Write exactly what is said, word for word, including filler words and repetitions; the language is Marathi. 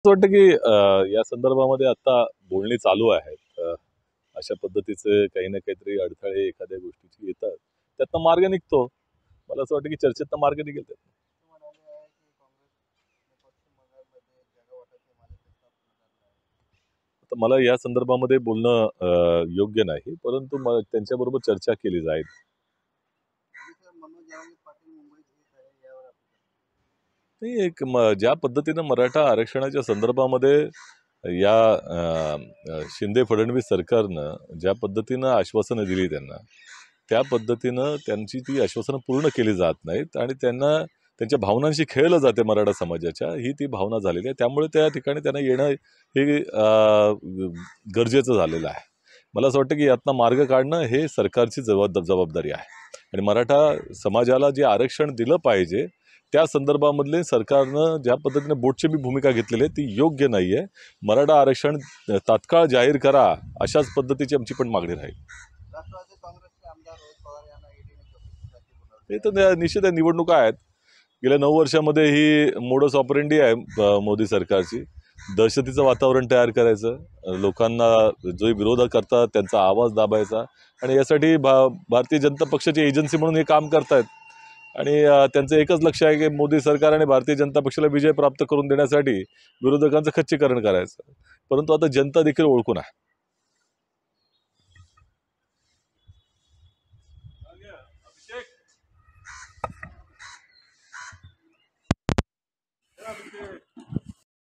असं वाटतं की अ, या संदर्भामध्ये आता बोलणी चालू आहेत. अ, अशा पद्धतीचे काही ना काहीतरी अडथळे एखाद्या गोष्टीचे येतात. त्यातनं मार्ग निघतो. मला असं वाटतं की चर्चेतनं मार्ग निघेल त्यातनं. तर मला या संदर्भामध्ये बोलणं अ, योग्य नाही. परंतु मग त्यांच्याबरोबर चर्चा केली जाईल. नाही एक म ज्या पद्धतीनं मराठा आरक्षणाच्या संदर्भामध्ये या अ, अ, शिंदे-फडणवीस सरकारनं ज्या पद्धतीनं आश्वासनं दिली त्यांना, त्या पद्धतीनं त्यांची ती आश्वासनं पूर्ण केली जात नाहीत आणि त्यांना त्यांच्या भावनांशी खेळलं जाते मराठा समाजाच्या, ही ती भावना झालेली आहे. त्यामुळे त्या ठिकाणी त्यांना येणं हे अ, गरजेचं झालेलं आहे. मला असं वाटतं की यातनं मार्ग काढणं हे सरकारची जबाब जबाबदारी आहे आणि मराठा समाजाला जे आरक्षण दिलं पाहिजे, त्या संदर्भामधले सरकारनं ज्या पद्धतीने बोटचेबी भूमिका घेतलेली आहे ती योग्य नाही आहे. मराठा आरक्षण तात्काळ जाहीर करा, अशाच पद्धतीची आमची पण मागणी राहील. हे तर निश्चित आहे, निवडणुका आहेत. गेल्या नऊ वर्षामध्ये ही मोडस ऑपरेंडी आहे मोदी सरकारची. दहशतीचं वातावरण तयार करायचं, लोकांना जो विरोध करतात त्यांचा आवाज दाबायचा आणि यासाठी भा भारतीय जनता पक्षाची एजन्सी म्हणून हे काम करतायत आणि त्यांचं एकच लक्ष आहे की मोदी सरकार आणि भारतीय जनता पक्षाला विजय प्राप्त करून देण्यासाठी विरोधकांचं खच्चीकरण करायचं. परंतु आता जनता देखील ओळखून आहे.